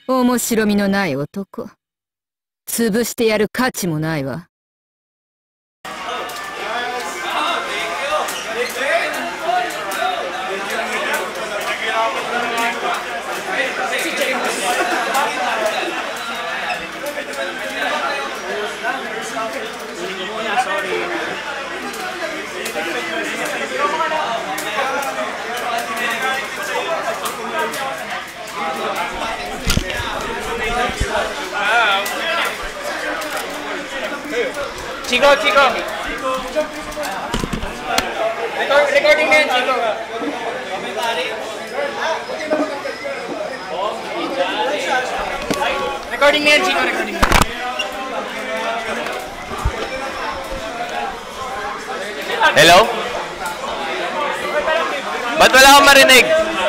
面白みのない男。潰してやる価値もないわ。 Chico. Recording na yan, Chico. Recording na yan, Chico. Recording na. Hello? Ba't wala akong marinig?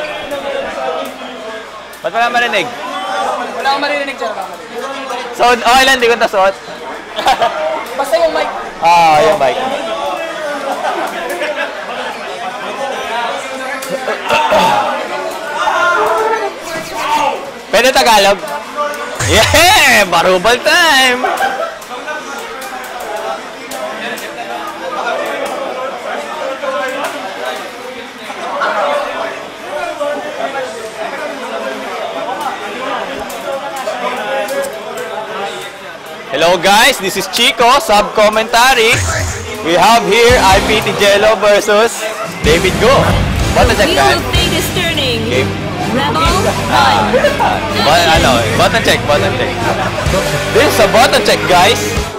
Wala akong marinig, sir. Suot? Okay lang, di ko nasuot. Basta yung mic. Yung mic. Pwede Tagalog? Yeah! Barubal time! Hello guys, this is Chico, sub-commentary. We have here IPT Jello versus David Go. What a check, guys. Fate is turning. Game. Rebel 1. Button check. This is a button check, guys.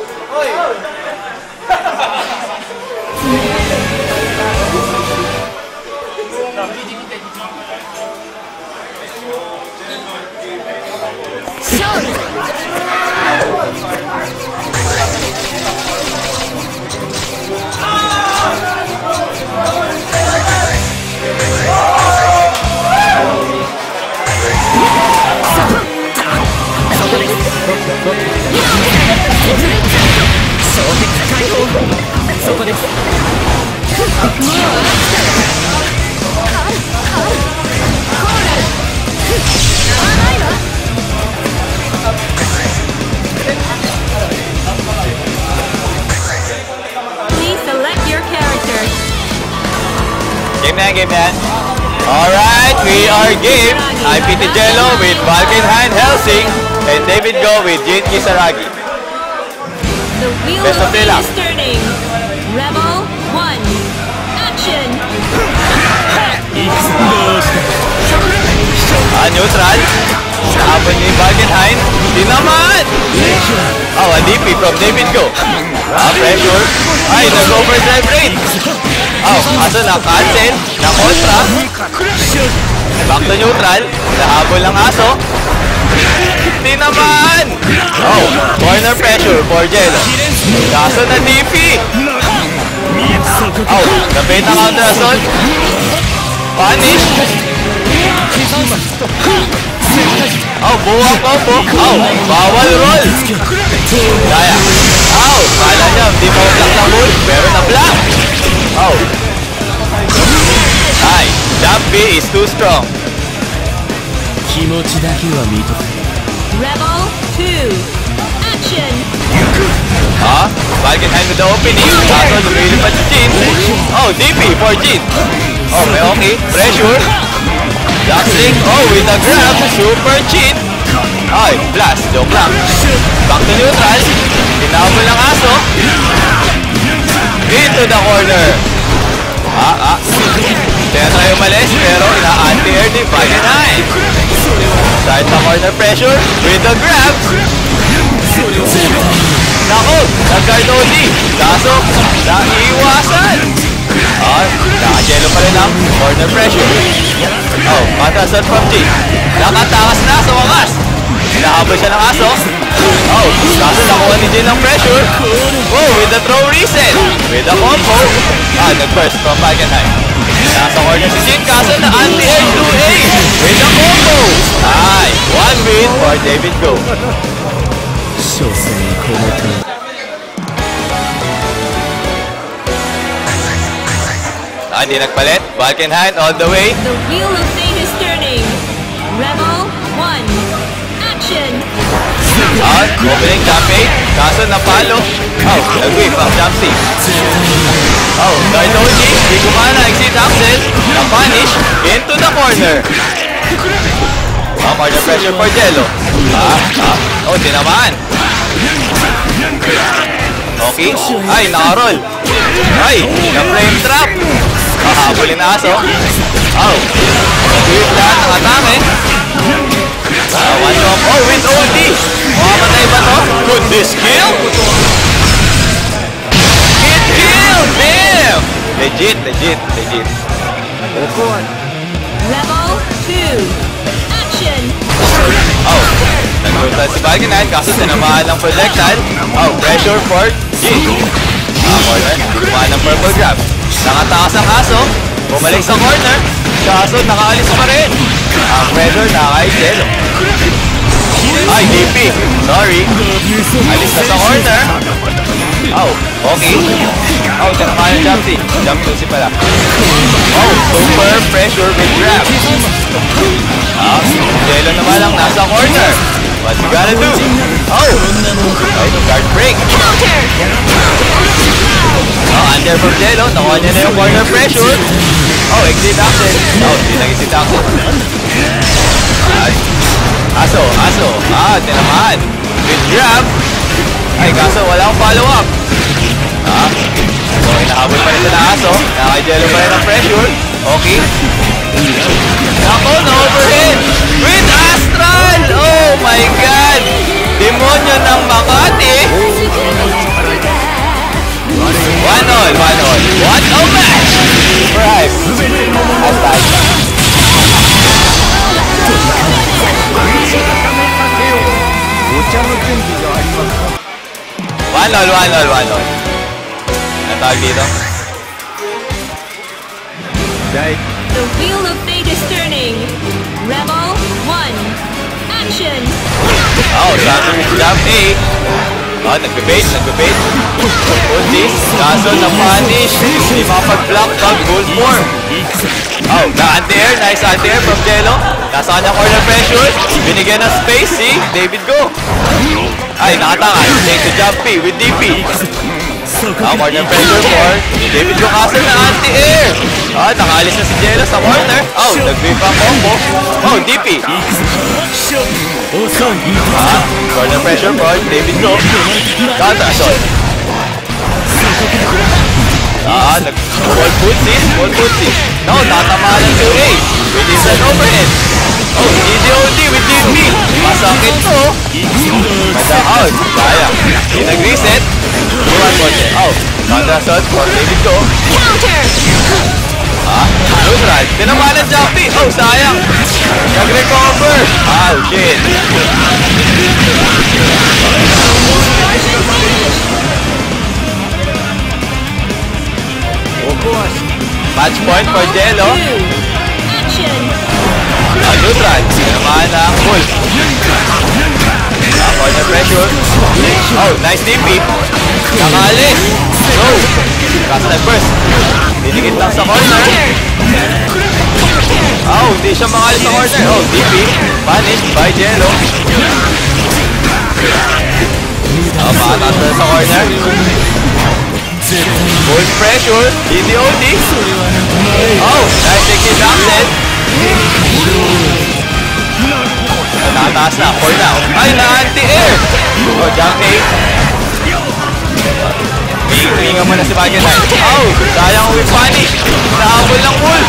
Please select your character. Game na. Alright, we are game. IPT Jello with Valkenhayn Helsing and David Go with Jin Kisaragi. The wheel Best of of fate three is turning. Rebel 1. Action! Neutral. Nahabol ni Valkenhayn. Di naman! A DP from David Go. Pressure. Ay, nag-overdrive rate. Kaso na-cancel. Na-kontra. Back to neutral. Nahabol ng aso. Di naman! Corner pressure for Jello. Kaso na DP. Nabenta counter assault. Punish. Buwak combo. Bawal roll. Kaya. Kala niya, di mo block ng bull. Pero na-block. Ay, jump B is too strong. Rebel 2. Action! Valkenhayn with the opening. Kaso lumilipad si Jin. DP for Jin. May okay. Pressure. Jackling. With the grab. Super cheat. Blast. Joke lang. Back to neutral. Tinabol ng aso. Into the corner. Tinatry umalis pero ina-anti-air ni Valkenhayn. Start the corner pressure with the grab. Naku, nag-guard OD. Kaso, naiiwasan. Naka-jello pa rin ang corner pressure. Counter-assault from Jin. Nakatakas na sa wakas. Nahabol siya ng aso. Kaso nakuha ni Jin ng pressure. With the throw reset. With the combo. Nag-burst from Valkenhayn. Nasa corner si Jin. Kaso na anti-air 2A. With the combo. One win for David Go. Hindi nagpalit. Valkenhayn all the way. The wheel of fate is turning. Rebel 1. Opening jump fake. Kaso napalo. Oh, nag-whip ang jump C. Oh, Gardoji. Di kumana. Exit Axel. Na-punish. Into the corner. Oh, corner pressure for Jello. Oh, tinamaan. Okay. Ay, nakaroll. Ay, na-frame trap. Habulin na aso. Oh, nag-whip lahat ng atake. One drop. Oh, with OD. Makamatay ba to? Could this kill? It killed! Damn! Legit. Level 2. Action! Oh, nag-rotate si Valkyrie, kaso tinamaan ng projectile. Oh, pressure for G. Corner, tinamaan ng purple grab. Nakatakas ang aso, bumalik sa corner. Kaso nakaalis pa rin. Ang pressure na kay Jello. Ay, DP. Sorry. Alis na sa corner. Oh, okay. Oh, tinamaan yung jump C. Jump C pala. Oh, super pressure with grab. Jello naman lang nasa corner. What you gotta do? Oh! Ay, guard break. Oh, under from Jello. Nakuha niya na yung corner pressure. Oh, exit Axel. Oh, hindi nag-exit Axel. Aso. Tinamaan. With grab. Ay, kaso wala akong follow-up. So, inahabol pa rin na aso. Nakay Jello pa rin ang pressure. Okay. Ako, na-overhead. With Astral! Oh my God! Demonyo ng Makati! 1-all. What a match! Surprise! Astral. 1-all. Natawag dito? The wheel of fate is turning. Rebel 1. Action! Oh, jump A. Oh, nagbe-bait. Undis, kaso na-punish. Hindi makapag-block pag goal form. Oh, na-anti-air. Nice anti-air from Jello. Nasa kanya corner pressure. Binigyan ng space si David Go. Ay, nakatangan. Take to jump P with DP. Corner pressure for David Go, kaso na anti-air. Nakaalis na si Jello sa corner. Oh, nag-whip ang combo. Oh, DP. Corner pressure for David Go. Counter shot. Nag-wall footsie. No, tatamaan ng 2A. With inside overhead. Oh, GGOD with DP. Masakit to. Out. Sayang. Hindi nag-reset. Oh, counter shot for David Go. Counter! Neutral. Tinamaan ng jumpy. Oh, sayang. Nag-recover. Oh, shit. Match point for Jello. Action! Neutral. Tinamaan ng Wolf. Corner pressure. Oh, nice DP. Nakaalis. Go. Kaso nag-burst. Dinigit lang sa corner. Oh, hindi siya makalis sa corner. Oh, DP. Punished by Jello. Oh, makatatalo sa corner. Full pressure. DDOD. Oh, nice exit Axel. Nakataas na. For now. Ay, na-anti-air. Oh, jump A. Hinga mo na si Valkyrie. Oh, sayang with punish. Nahabol ng Wolf.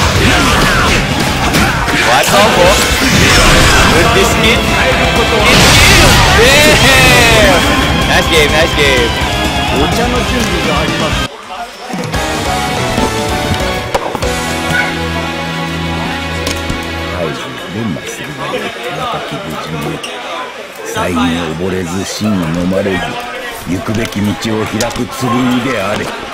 What combo? With this kid. Damn! Nice game. お茶の準備があります。連磨するまで若き無事に最後に溺れず死に飲まれず行くべき道を開く剣であれ。